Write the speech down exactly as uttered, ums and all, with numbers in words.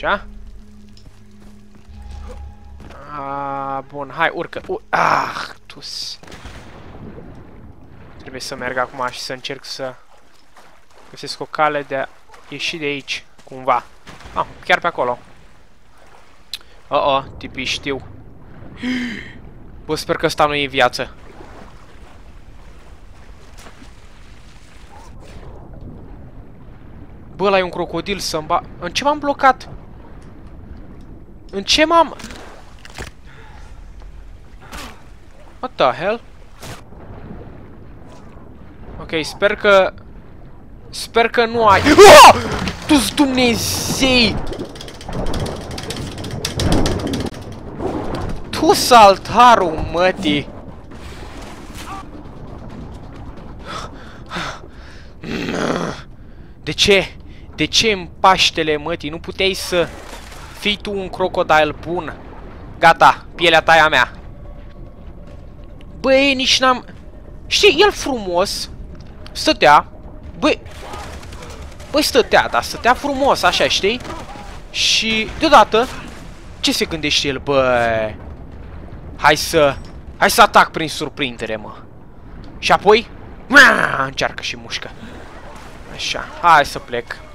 Așa. A, bun, hai, urcă. U ah, tus. Trebuie să merg acum și să încerc să găsesc o cale de a ieși de aici, cumva. Ah, chiar pe acolo. Oh, oh, tipii știu. Bă, sper că ăsta nu e viață. Bă, ăla e un crocodil să-mi ba... În ce m-am blocat? În ce m-am... What the hell? Ok, sper că... Sper că nu ai... Oh! Tu-s Dumnezei! Tu saltarul, mătii! De ce? De ce în Paștele, mătii? Nu puteai să fii tu un crocodil bun? Gata, pielea ta e a mea. Băi, nici n-am... Știi, el frumos stătea. Băi, băi, stătea, dar stătea frumos, așa, știi? Și deodată, ce se gândește el? Băi, hai să... Hai să atac prin surprindere, mă. Și apoi... Încearcă și mușcă. Așa, hai să plec.